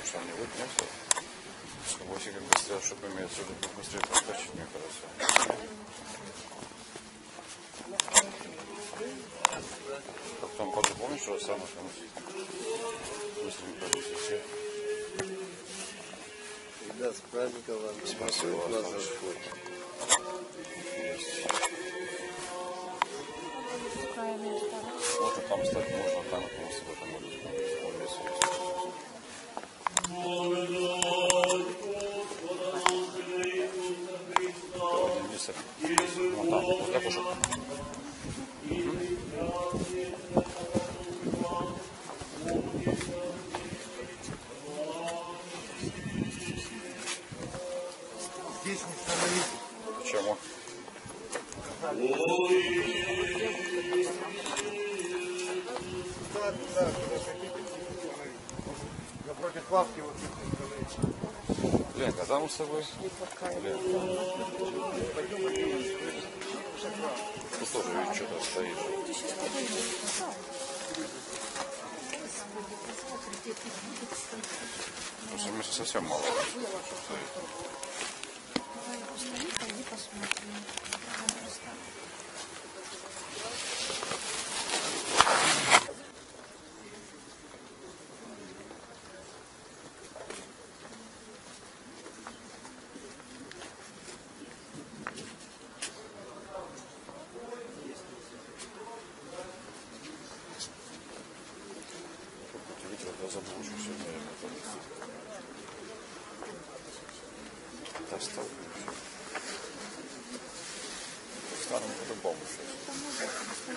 что он не выпнется. Если как быстрее, чтобы имеется в виду, быстрее проскочить, мне кажется. А потом помнишь, что самое там быстренько все. Да, с праздником вам. Спасибо вас. Есть. Можно там стать, можно там, потому что в этом Здесь не становитесь. Почему? Да, напротив лавки вот тут. Ленка, а там с тобой? Ты тоже ведь что-то стоишь. Потому что места совсем мало. Я забыл, что сегодня достал. Встану по-любому сейчас.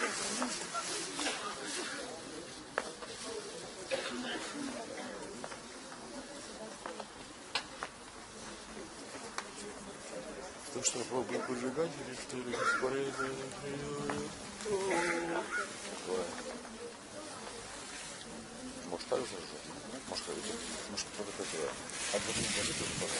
Ты что, пробовал поджигать или что ли? Скорее. Может, так зажжет? Может, кто-то хотел. А потом будет тоже.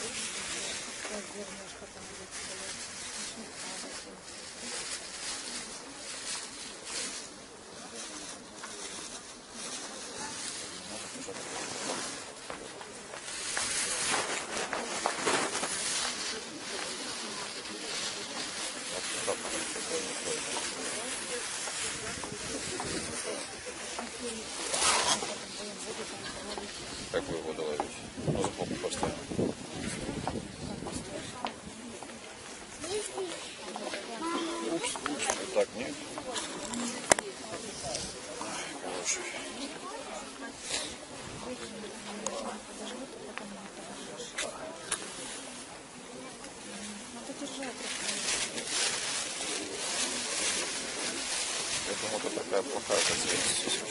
Как вы его ловите? Ну, запомни постоянно. Упс, вот так нет. Хороший. Я думаю, это такая плохая концепция.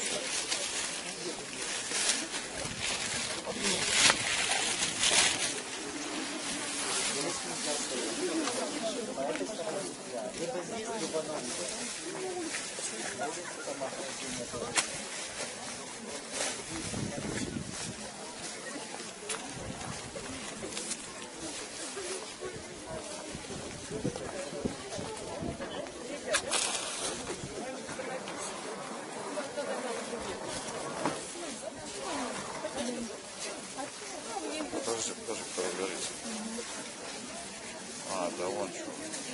Тоже кто разберется. А, да вон что.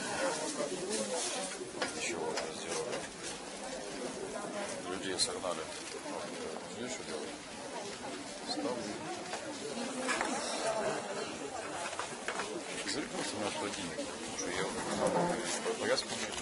Чего это сделали? Людей согнали. Видишь, что делают? Стал. Зарекнулся на холодильник. Что я погас получил.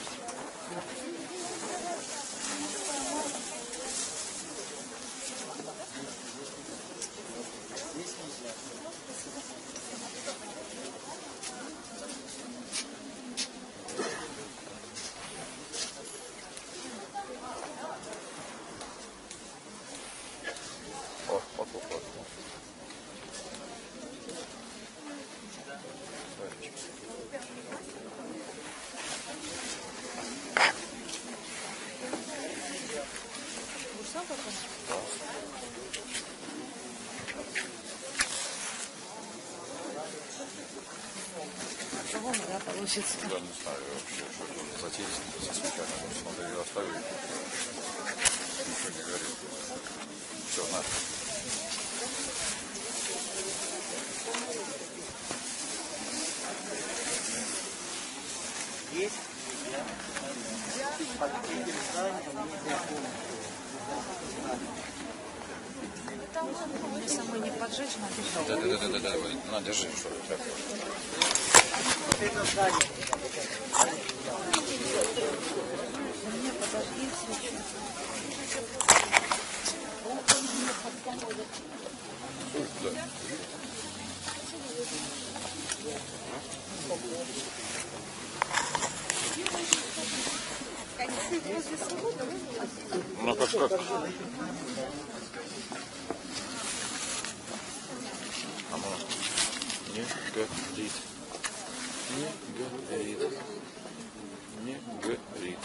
Да, получится. Я не знаю вообще, что это за тень со свечами. Смотри, ее оставили. Ничего не горит. Все, на. Мне самой не поджечь, надо. Да. На, держи, что ли, тряпку. Мне подожди свечу. Да. Ну как? Оно не горит. Не горит.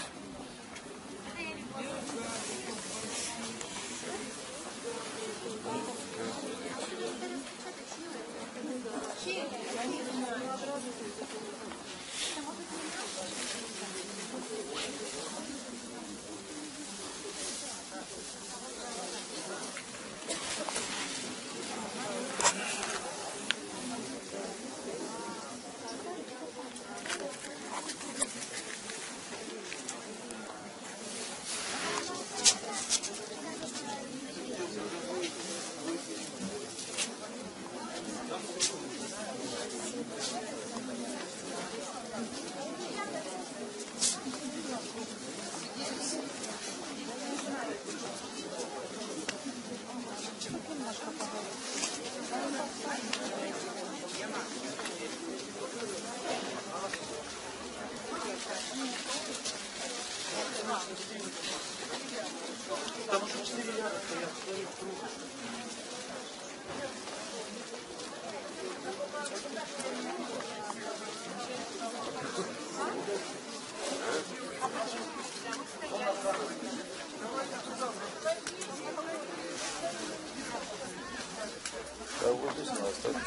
Да вот здесь надо оставить.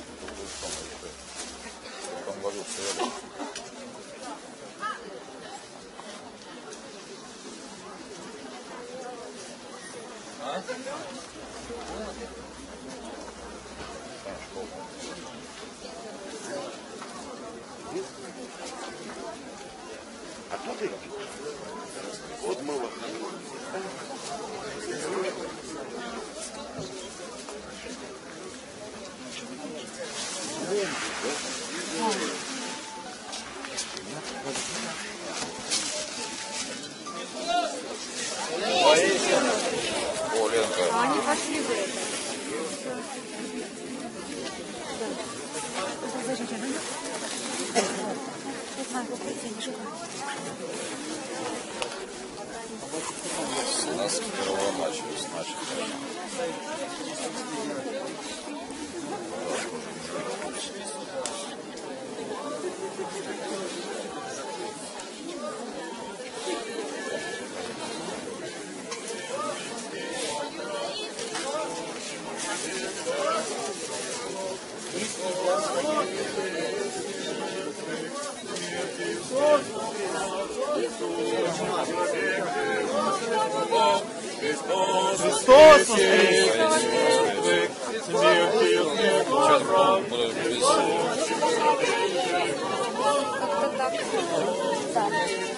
Там ложится рядом. А тут и вот мы вот. О, Ленка. А они пошли за это. Зачем? Не знаю, какой денежка. У нас с первого начали, значит. Христос! Сейчас буду без... Как-то так.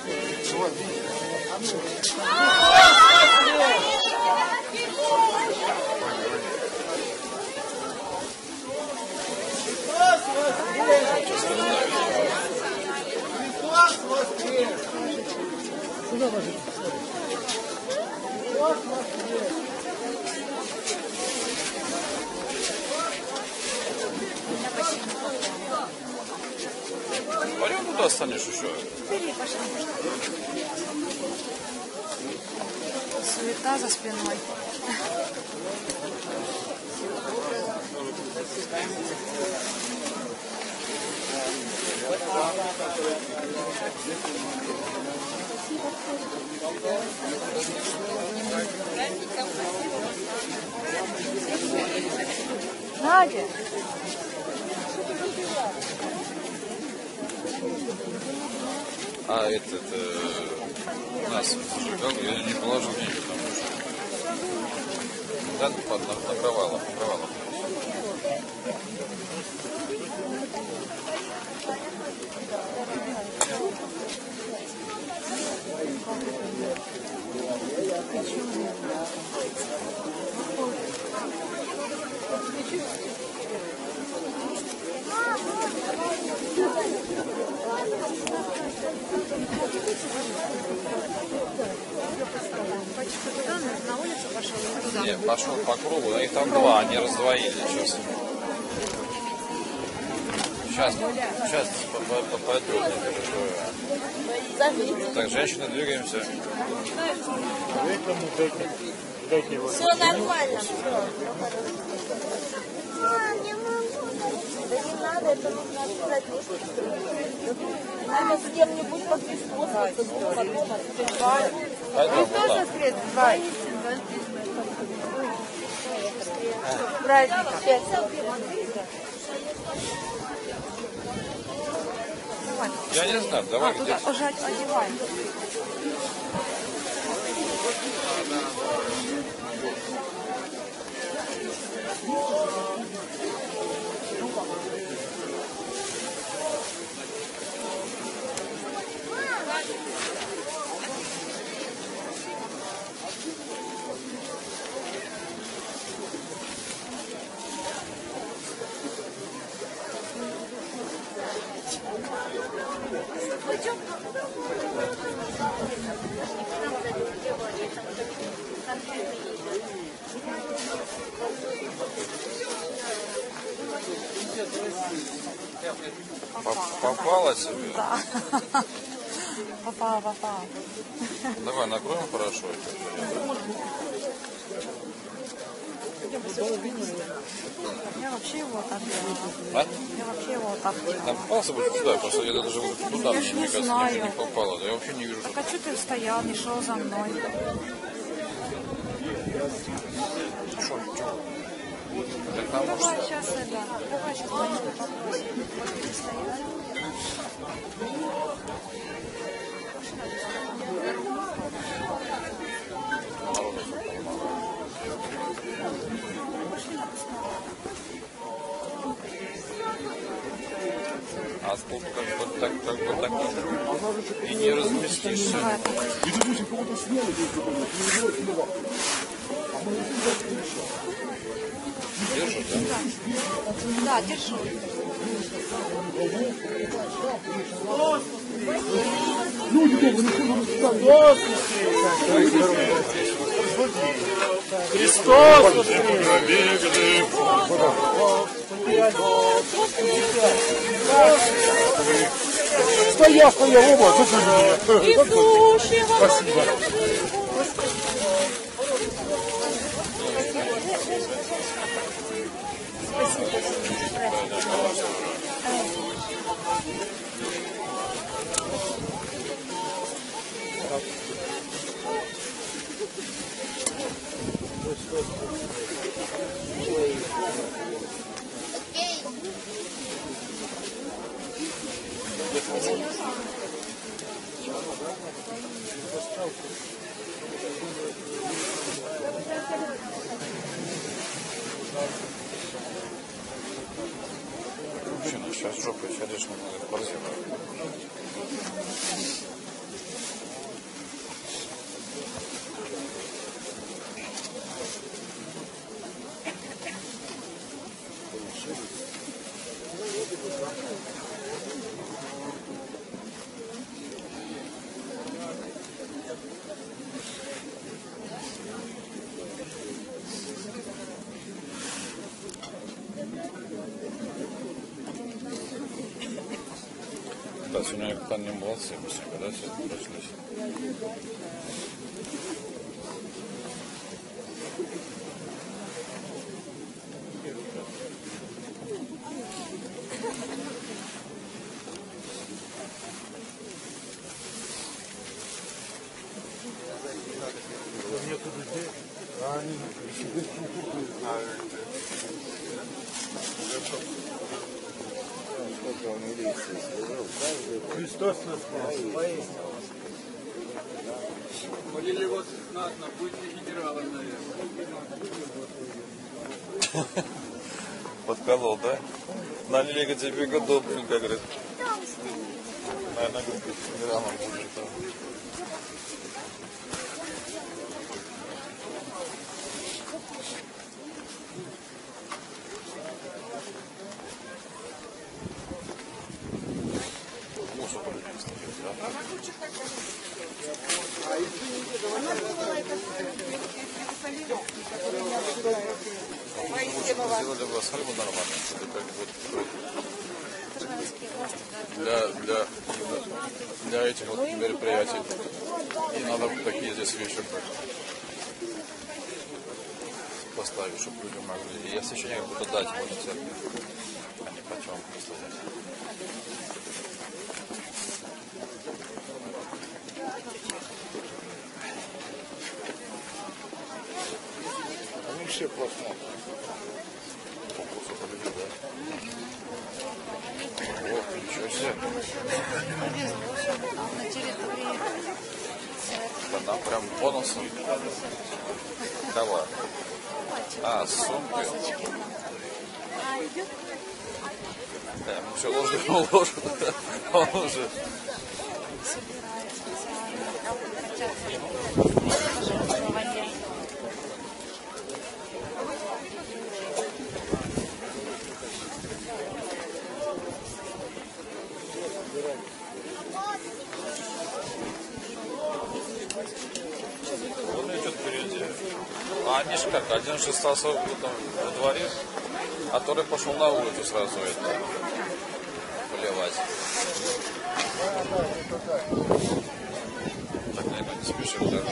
Пойдем туда останешь еще. Бери, пошли. Суета за спиной. Надя. А этот нас зажигал, я не положил деньги, потому что да, на провалах. Батюшка туда, на улицу пошел, или туда? Не, пошел по кругу, но их там два, они раздвоили сейчас. Сейчас пойду. Так, женщины, двигаемся. Все нормально. Не могу. Да не надо, это нужно отправить. Надо с кем-нибудь поприсутствоваться, подумать. Пойдем, вот так. Я не знаю, давай где. Пожать одевай. Попала себе? Да. Попала. Давай, накроем хорошо. Я вообще его так делала. А? Я вообще его так делала. Там попался бы туда, просто я даже туда, Я ж не мне кажется, знаю. не попало. Да я вообще не вижу. Так а что ты стоял, не шел за мной? Так нам может... Давай сейчас это. Давай сейчас Ванечку попросим. Вот ты стоишь. А стул как бы так и не разместишься. Держишь, да? Да, держу. Христос! Стоял, оба, спасибо. Мужчина, сейчас в жопу сядешь на корзину. Да, сегодня они молодцы, быстренько, да, все прошлись. Христос нас спас. Полили вас знатно, будете генералом, наверное. Подколол, да? Налили тебе годов, как говорит. Наверное, говорит, генералом будет. сделали бы сальву нормально. Это как вот Казахстанские власти, да. для этих вот мероприятий. И надо вот такие здесь вещи поставить, чтобы люди могли. И я ощущение, как будто дать можно церкви, а не почем стоять. Они все посмотрят. Конкурсы победили, да? Ох, ничего себе. На территории Да нам прям бонусом. Кого? А, сумки. Да, ему все ложит, он уже. собирает специально. Хотят пожертвования. Он идет впереди. А они же как, один же остался во дворе, а второй пошел на улицу сразу это поливать. Так, наверное, не спешим, да?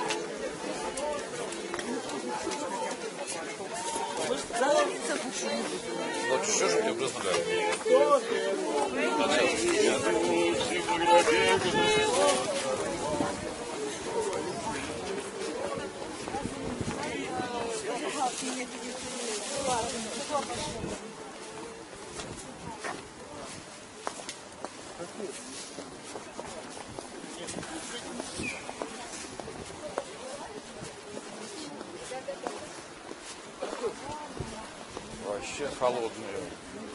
Ну, чуть-чуть же мне брызнули. Вообще холодные.